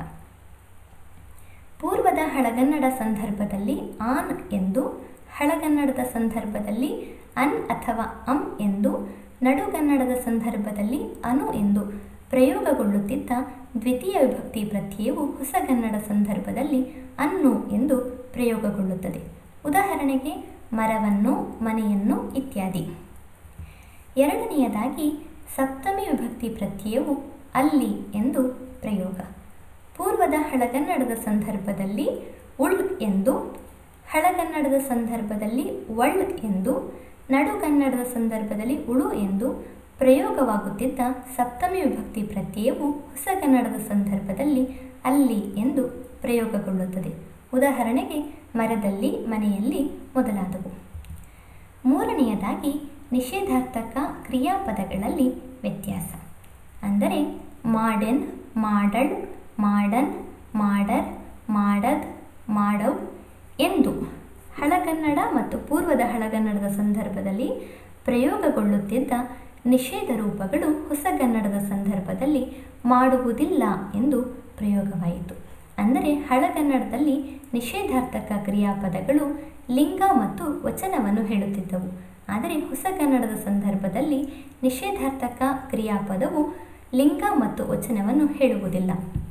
A: ಪೂರ್ವದ ಹಳಗನ್ನಡ ಸಂದರ್ಭದಲ್ಲಿ ಆನ್ ಎಂದು, ಹಳಗನ್ನಡದ ಸಂದರ್ಭದಲ್ಲಿ ಅನ್ ಅಥವಾ ಅಂ ಎಂದು, ನಡುಗನ್ನಡದ ಸಂದರ್ಭದಲ್ಲಿ ಅನು ಎಂದು ಪ್ರಯೋಗಗೊಳ್ಳುತ್ತಿದ್ದ ದ್ವಿತೀಯ ವಿಭಕ್ತಿ ಪ್ರತ್ಯಯವು ಹೊಸಗನ್ನಡ ಸಂದರ್ಭದಲ್ಲಿ ಅನ್ನು ಎಂದು ಪ್ರಯೋಗಗೊಳ್ಳುತ್ತದೆ. ಉದಾಹರಣೆಗೆ ಮರವನ್ನು, ಮನೆಯನ್ನು ಇತ್ಯಾದಿ. ಎರಡನೆಯದಾಗಿ ಸಪ್ತಮಿ ವಿಭಕ್ತಿ ಪ್ರತ್ಯಯವು ಅಲ್ಲಿ ಎಂದು ಪ್ರಯೋಗ. ಪೂರ್ವದ ಹಳಗನ್ನಡದ ಸಂದರ್ಭದಲ್ಲಿ ಉಳ್ ಎಂದು, ಹಳಗನ್ನಡದ ಸಂದರ್ಭದಲ್ಲಿ ಒಳ್ ಎಂದು, ನಡುಗನ್ನಡದ ಸಂದರ್ಭದಲ್ಲಿ ಉಳು ಎಂದು ಪ್ರಯೋಗವಾಗುತ್ತಿದ್ದ ಸಪ್ತಮಿ ವಿಭಕ್ತಿ ಪ್ರತ್ಯಯವು ಹೊಸಗನ್ನಡದ ಸಂದರ್ಭದಲ್ಲಿ ಅಲ್ಲಿ ಎಂದು ಪ್ರಯೋಗಗೊಳ್ಳುತ್ತದೆ. ಉದಾಹರಣೆಗೆ ಮರದಲ್ಲಿ, ಮನೆಯಲ್ಲಿ ಮೊದಲಾದವು. ಮೂರನೆಯದಾಗಿ ನಿಷೇಧಾರ್ಥಕ ಕ್ರಿಯಾಪದಗಳಲ್ಲಿ ವ್ಯತ್ಯಾಸ. ಅಂದರೆ ಮಾಡೆನ್, ಮಾಡಳ್, ಮಾಡನ್, ಮಾಡರ್, ಮಾಡದ್, ಮಾಡವ್ ಎಂದು ಹಳಗನ್ನಡ ಮತ್ತು ಪೂರ್ವದ ಹಳಗನ್ನಡದ ಸಂದರ್ಭದಲ್ಲಿ ಪ್ರಯೋಗಗೊಳ್ಳುತ್ತಿದ್ದ ನಿಷೇಧ ರೂಪಗಳು ಹೊಸಗನ್ನಡದ ಸಂದರ್ಭದಲ್ಲಿ ಮಾಡುವುದಿಲ್ಲ ಎಂದು ಪ್ರಯೋಗವಾಯಿತು. ಅಂದರೆ ಹಳಗನ್ನಡದಲ್ಲಿ ನಿಷೇಧಾರ್ಥಕ ಕ್ರಿಯಾಪದಗಳು ಲಿಂಗ ಮತ್ತು ವಚನವನ್ನು ಹೇಳುತ್ತಿದ್ದವು. ಆದರೆ ಹೊಸಗನ್ನಡದ ಸಂದರ್ಭದಲ್ಲಿ ನಿಷೇಧಾರ್ಥಕ ಕ್ರಿಯಾಪದವು ಲಿಂಗ ಮತ್ತು ವಚನವನ್ನು ಹೇಳುವುದಿಲ್ಲ.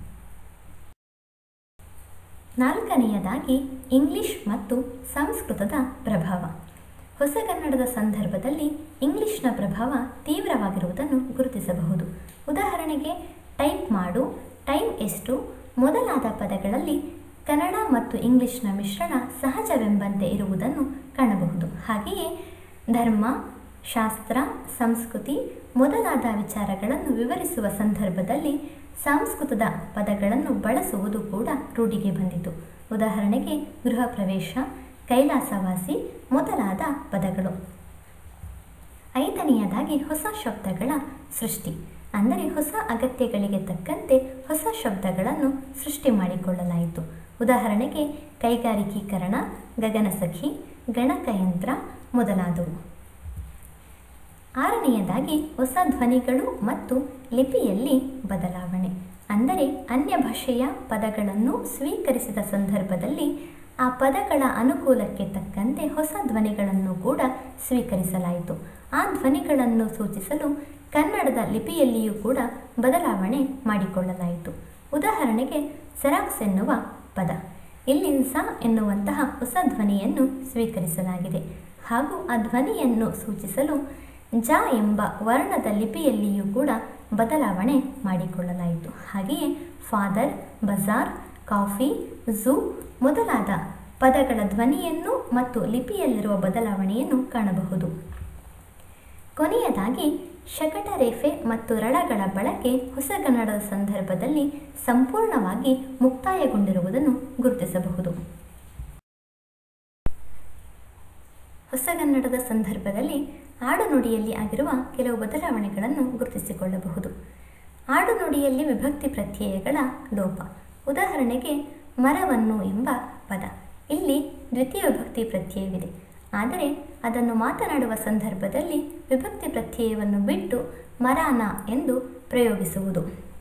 A: ನಾಲ್ಕನೆಯದಾಗಿ ಇಂಗ್ಲಿಷ್ ಮತ್ತು ಸಂಸ್ಕೃತದ ಪ್ರಭಾವ. ಹೊಸಗನ್ನಡದ ಸಂದರ್ಭದಲ್ಲಿ ಇಂಗ್ಲಿಷ್ನ ಪ್ರಭಾವ ತೀವ್ರವಾಗಿರುವುದನ್ನು ಗುರುತಿಸಬಹುದು. ಉದಾಹರಣೆಗೆ ಟೈಪ್ ಮಾಡು, ಟೈಮ್ ಎಷ್ಟು ಮೊದಲಾದ ಪದಗಳಲ್ಲಿ ಕನ್ನಡ ಮತ್ತು ಇಂಗ್ಲಿಷ್ನ ಮಿಶ್ರಣ ಸಹಜವೆಂಬಂತೆ ಇರುವುದನ್ನು ಕಾಣಬಹುದು. ಹಾಗೆಯೇ ಧರ್ಮ, ಶಾಸ್ತ್ರ, ಸಂಸ್ಕೃತಿ ಮೊದಲಾದ ವಿಚಾರಗಳನ್ನು ವಿವರಿಸುವ ಸಂದರ್ಭದಲ್ಲಿ ಸಂಸ್ಕೃತದ ಪದಗಳನ್ನು ಬಳಸುವುದು ಕೂಡ ರೂಢಿಗೆ ಬಂದಿತು. ಉದಾಹರಣೆಗೆ ಗೃಹ ಪ್ರವೇಶ, ಕೈಲಾಸವಾಸಿ ಮೊದಲಾದ ಪದಗಳು. ಐದನೆಯದಾಗಿ ಹೊಸ ಶಬ್ದಗಳ ಸೃಷ್ಟಿ. ಅಂದರೆ ಹೊಸ ಅಗತ್ಯಗಳಿಗೆ ತಕ್ಕಂತೆ ಹೊಸ ಶಬ್ದಗಳನ್ನು ಸೃಷ್ಟಿ ಮಾಡಿಕೊಳ್ಳಲಾಯಿತು. ಉದಾಹರಣೆಗೆ ಕೈಗಾರಿಕೀಕರಣ, ಗಗನಸಖಿ, ಗಣಕಯಂತ್ರ ಮೊದಲಾದವು. ಆರನೆಯದಾಗಿ ಹೊಸ ಧ್ವನಿಗಳು ಮತ್ತು ಲಿಪಿಯಲ್ಲಿ ಬದಲಾವಣೆ. ಅಂದರೆ ಅನ್ಯ ಭಾಷೆಯ ಪದಗಳನ್ನು ಸ್ವೀಕರಿಸಿದ ಸಂದರ್ಭದಲ್ಲಿ ಆ ಪದಗಳ ಅನುಕೂಲಕ್ಕೆ ತಕ್ಕಂತೆ ಹೊಸ ಧ್ವನಿಗಳನ್ನು ಕೂಡ ಸ್ವೀಕರಿಸಲಾಯಿತು. ಆ ಧ್ವನಿಗಳನ್ನು ಸೂಚಿಸಲು ಕನ್ನಡದ ಲಿಪಿಯಲ್ಲಿಯೂ ಕೂಡ ಬದಲಾವಣೆ ಮಾಡಿಕೊಳ್ಳಲಾಯಿತು. ಉದಾಹರಣೆಗೆ ಸೆರಾಕ್ಸ್ ಎನ್ನುವ ಪದ, ಇಲ್ಲಿ ಸ ಎನ್ನುವಂತಹ ಹೊಸ ಧ್ವನಿಯನ್ನು ಸ್ವೀಕರಿಸಲಾಗಿದೆ ಹಾಗೂ ಆ ಧ್ವನಿಯನ್ನು ಸೂಚಿಸಲು ಜ ಎಂಬ ವರ್ಣದ ಲಿಪಿಯಲ್ಲಿಯೂ ಕೂಡ ಬದಲಾವಣೆ ಮಾಡಿಕೊಳ್ಳಲಾಯಿತು. ಹಾಗೆಯೇ ಫಾದರ್, ಬಜಾರ್, ಕಾಫಿ, ಝೂ ಮೊದಲಾದ ಪದಗಳ ಧ್ವನಿಯನ್ನು ಮತ್ತು ಲಿಪಿಯಲ್ಲಿರುವ ಬದಲಾವಣೆಯನ್ನು ಕಾಣಬಹುದು. ಕೊನೆಯದಾಗಿ ಶಕಟ ರೇಫೆ ಮತ್ತು ರಳಗಳ ಬಳಕೆ ಹೊಸಗನ್ನಡದ ಸಂದರ್ಭದಲ್ಲಿ ಸಂಪೂರ್ಣವಾಗಿ ಮುಕ್ತಾಯಗೊಂಡಿರುವುದನ್ನು ಗುರುತಿಸಬಹುದು. ಹೊಸಗನ್ನಡದ ಸಂದರ್ಭದಲ್ಲಿ ಆಡುನುಡಿಯಲ್ಲಿ ಆಗಿರುವ ಕೆಲವು ಬದಲಾವಣೆಗಳನ್ನು ಗುರುತಿಸಿಕೊಳ್ಳಬಹುದು. ಆಡುನುಡಿಯಲ್ಲಿ ವಿಭಕ್ತಿ ಪ್ರತ್ಯಯಗಳ ಲೋಪ. ಉದಾಹರಣೆಗೆ ಮರವನ್ನು ಎಂಬ ಪದ, ಇಲ್ಲಿ ದ್ವಿತೀಯ ವಿಭಕ್ತಿ ಪ್ರತ್ಯಯವಿದೆ, ಆದರೆ ಅದನ್ನು ಮಾತನಾಡುವ ಸಂದರ್ಭದಲ್ಲಿ ವಿಭಕ್ತಿ ಪ್ರತ್ಯಯವನ್ನು ಬಿಟ್ಟು ಮರಾನ ಎಂದು ಪ್ರಯೋಗಿಸುವುದು.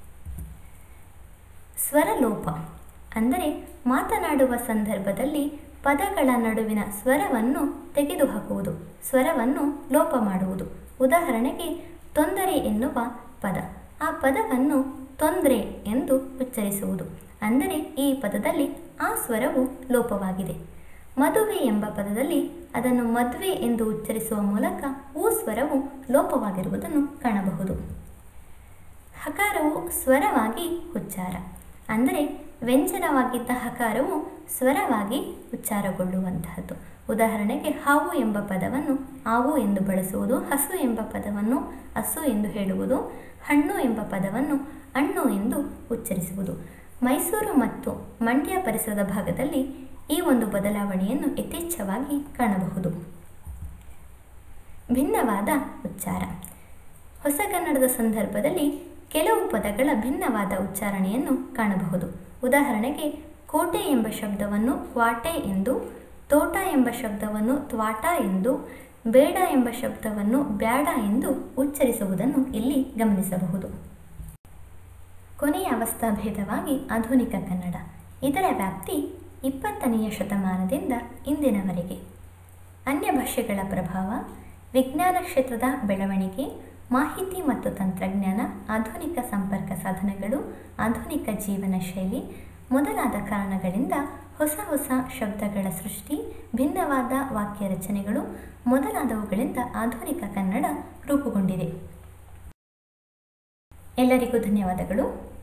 A: ಸ್ವರಲೋಪ ಅಂದರೆ ಮಾತನಾಡುವ ಸಂದರ್ಭದಲ್ಲಿ ಪದಗಳ ನಡುವಿನ ಸ್ವರವನ್ನು ತೆಗೆದುಹಾಕುವುದು, ಸ್ವರವನ್ನು ಲೋಪ ಮಾಡುವುದು. ಉದಾಹರಣೆಗೆ ತೊಂದರೆ ಎನ್ನುವ ಪದ, ಆ ಪದವನ್ನು ತೊಂದರೆ ಎಂದು ಉಚ್ಚರಿಸುವುದು, ಅಂದರೆ ಈ ಪದದಲ್ಲಿ ಆ ಸ್ವರವು ಲೋಪವಾಗಿದೆ. ಮದುವೆ ಎಂಬ ಪದದಲ್ಲಿ ಅದನ್ನು ಮದುವೆ ಎಂದು ಉಚ್ಚರಿಸುವ ಮೂಲಕ ಊ ಸ್ವರವು ಲೋಪವಾಗಿರುವುದನ್ನು ಕಾಣಬಹುದು. ಹಕಾರವು ಸ್ವರವಾಗಿ ಉಚ್ಚಾರ, ಅಂದರೆ ವ್ಯಂಜನವಾಗಿದ್ದ ಹಕಾರವು ಸ್ವರವಾಗಿ ಉಚ್ಚಾರಗೊಳ್ಳುವಂತಹದ್ದು. ಉದಾಹರಣೆಗೆ ಹಾವು ಎಂಬ ಪದವನ್ನು ಆವು ಎಂದು ಬಳಸುವುದು, ಹಸು ಎಂಬ ಪದವನ್ನು ಹಸು ಎಂದು ಹೇಳುವುದು, ಹಣ್ಣು ಎಂಬ ಪದವನ್ನು ಹಣ್ಣು ಎಂದು ಉಚ್ಚರಿಸುವುದು. ಮೈಸೂರು ಮತ್ತು ಮಂಡ್ಯ ಪರಿಸರದ ಭಾಗದಲ್ಲಿ ಈ ಒಂದು ಬದಲಾವಣೆಯನ್ನು ಯಥೇಚ್ಛವಾಗಿ ಕಾಣಬಹುದು. ಭಿನ್ನವಾದ ಉಚ್ಚಾರ. ಹೊಸಗನ್ನಡದ ಸಂದರ್ಭದಲ್ಲಿ ಕೆಲವು ಪದಗಳ ಭಿನ್ನವಾದ ಉಚ್ಚಾರಣೆಯನ್ನು ಕಾಣಬಹುದು. ಉದಾಹರಣೆಗೆ ಕೋಟೆ ಎಂಬ ಶಬ್ದವನ್ನು ಕ್ವಾಟೆ ಎಂದು, ತೋಟ ಎಂಬ ಶಬ್ದವನ್ನು ತ್ವಾಟ ಎಂದು, ಬೇಡ ಎಂಬ ಶಬ್ದವನ್ನು ಬ್ಯಾಡ ಎಂದು ಉಚ್ಚರಿಸುವುದನ್ನು ಇಲ್ಲಿ ಗಮನಿಸಬಹುದು. ಕೊನೆಯ ಅವಸ್ಥಾಭೇದವಾಗಿ ಆಧುನಿಕ ಕನ್ನಡ. ಇದರ ವ್ಯಾಪ್ತಿ 20ನೇ ಶತಮಾನದಿಂದ ಇಂದಿನವರೆಗೆ. ಅನ್ಯ ಭಾಷೆಗಳ ಪ್ರಭಾವ, ವಿಜ್ಞಾನ ಕ್ಷೇತ್ರದ ಬೆಳವಣಿಗೆ, ಮಾಹಿತಿ ಮತ್ತು ತಂತ್ರಜ್ಞಾನ, ಆಧುನಿಕ ಸಂಪರ್ಕ ಸಾಧನಗಳು, ಆಧುನಿಕ ಜೀವನ ಶೈಲಿ ಮೊದಲಾದ ಕಾರಣಗಳಿಂದ ಹೊಸ ಹೊಸ ಶಬ್ದಗಳ ಸೃಷ್ಟಿ, ಭಿನ್ನವಾದ ವಾಕ್ಯ ರಚನೆಗಳು ಮೊದಲಾದವುಗಳಿಂದ ಆಧುನಿಕ ಕನ್ನಡ ರೂಪುಗೊಂಡಿದೆ. ಎಲ್ಲರಿಗೂ ಧನ್ಯವಾದಗಳು.